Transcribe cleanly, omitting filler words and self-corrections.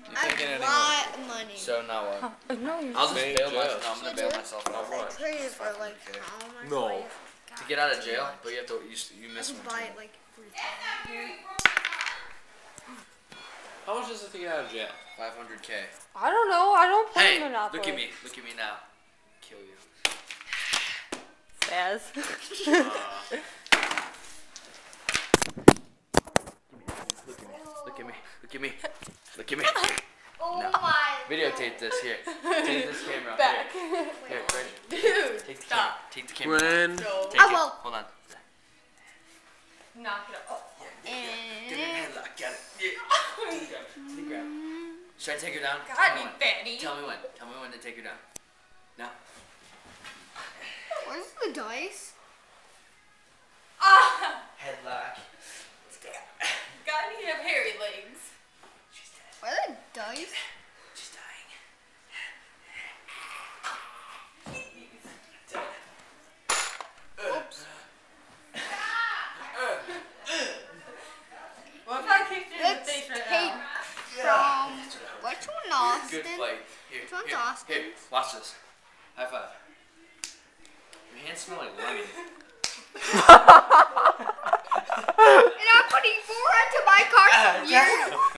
You can't get any more. A lot of money. So now what? No, you're I'll just Stay in bail jail. myself. No, I'm gonna bail myself Now out. what? I traded for like how much? No. Like, To get out of jail, but you have to. You I miss could one. buy Too. it like for How much is it to get out of jail? 500K. I don't know. I don't play Hey, Monopoly. look at me. Look at me now. Kill you. Spaz. Look at me. Look at me. Look at me. Oh No. my. Videotape this here. Take this camera. Back. Here, Brandon. Dude, Take the stop. camera. Take the camera. When? No. Take I it. will. Hold on. Knock it up. Get it. Headlock. Got it. Yeah. Grab. Should I take her down? God, Tell me you when. fatty. Tell me when. Tell me when to take her down. Now. Where's the dice? Ah! Headlock. God, you have hairy legs. She's dead. Where are the dice? She's dying. Oops. What if I kicked you in the Let's face right take now? from which one, Austin? Good fight. Here, Which one's here, Austin? here. Watch this. High five. Your hands smell like lemon. And I'm putting 4 into my card. Yeah.